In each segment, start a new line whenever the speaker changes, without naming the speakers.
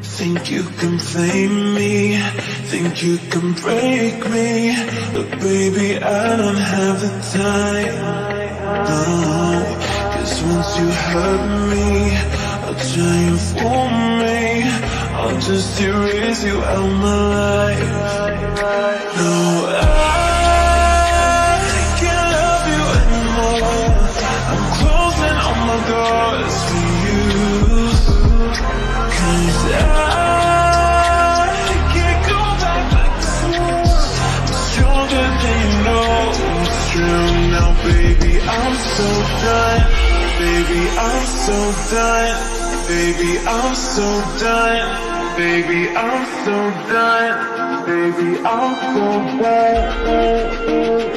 Think you can flame me, think you can break me, but baby I don't have the time, no. Cause once you hurt me, I'll try and fool me, I'll just erase you out my life. No, I can't love you anymore, I'm closing all my doors for you. Cause I can't go back like before, I'm stronger than you know it's true now, baby, I'm so done. Baby, I'm so done. Baby, I'm so done. Baby, I'm so done. Baby, I'm so done.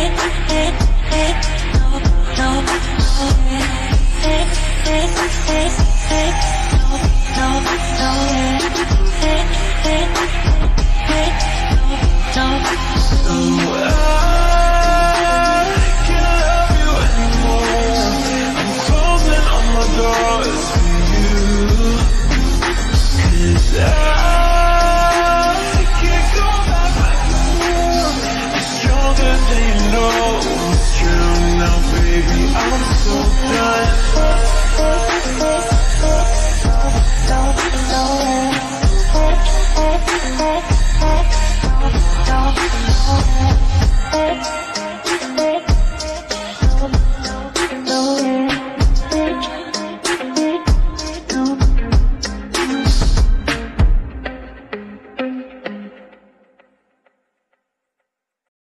Hey,